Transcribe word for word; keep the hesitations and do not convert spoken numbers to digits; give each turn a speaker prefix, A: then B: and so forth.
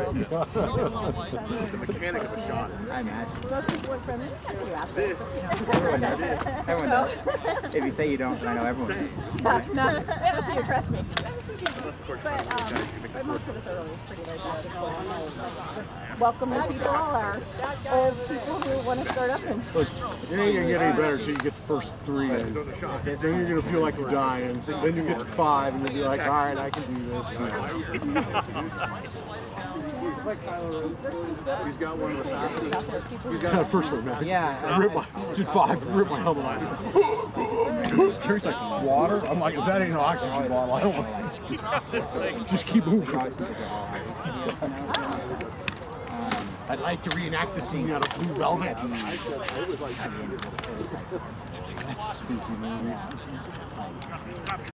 A: The mechanic of a shot.
B: I imagine.
C: Most people are friendly.
A: This.
B: Everyone does. Everyone does. If you say you don't, then I know everyone does.
C: No, no. We have a few, trust me.
A: Unless, of course,
C: But,
A: you
C: um,
A: make
C: but
A: the
C: most of us are really pretty laid back. Welcoming people are old people who want to start up and
D: Look, you ain't gonna get any better until you get the first three in. Then you're gonna feel like you're dying. Then you get to five, and you'll be like, all right, I can do this.
A: He's got one of the fastest.
D: He's got the first one, man.
B: Yeah.
D: I ripped my, did five, ripped my helmet off. Tastes like water. I'm like, if that ain't an oxygen bottle, I don't want it. Just keep moving. I'd like to reenact the scene out of Blue Velvet. That's stupid, man.